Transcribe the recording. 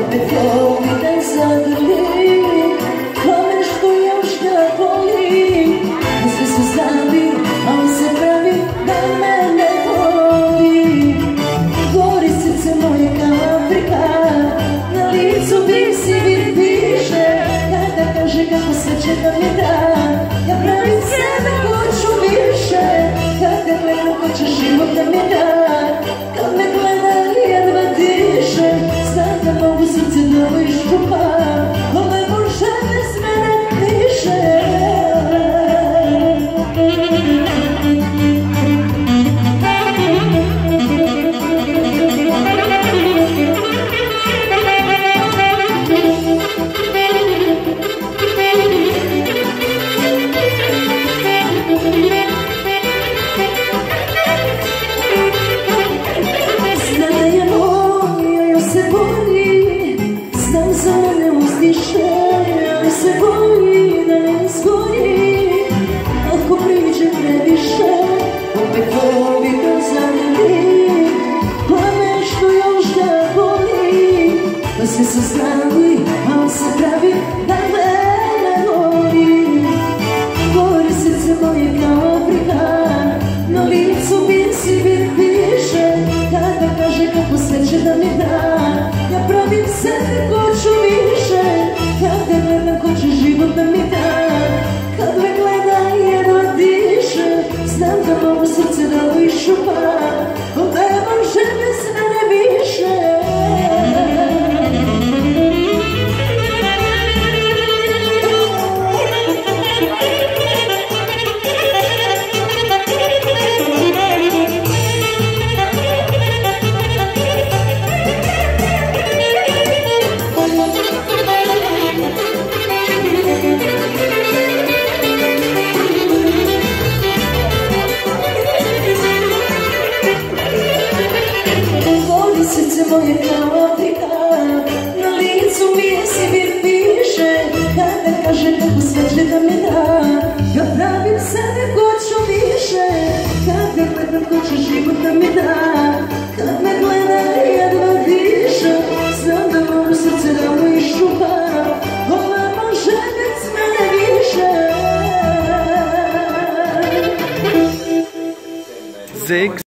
opet voli da zagrli, kamen što još ga boli. Svi su znali, a on se pravi da mene voli. Gori srce moje kao Afrika, na licu visi vid piše. Kada kaže kako sve će da mi da, ja pravim sebe, hoću više. Kada gledam ko će život da mi da, kad me gleda jedva diše. Znam da mogu srce da iščupam, no ne može bez mene više. Znam za mene uzdiše, ali se boji da ne izgoji. Ako priđe previše, opet voli da zagrli, plamen što još ga boli. Pa svi su znali, a on se pravi da mene voli. Gori srce moje kao Afrika, na licu visi vid piše. Kada kaže kako sve će da mi da, ja pravim sebe, hoću više. Kada gledam ko će život da mi da, kad me gleda jedva diše. Znam da mogu srce da iščupam, no ne može bez mene više. Srce moje kao Afrika, na licu visi vid piše. Kada kaže kako sve će da mi da, ja pravim sebe, hoću više. Kada gledam ko će život da mi da,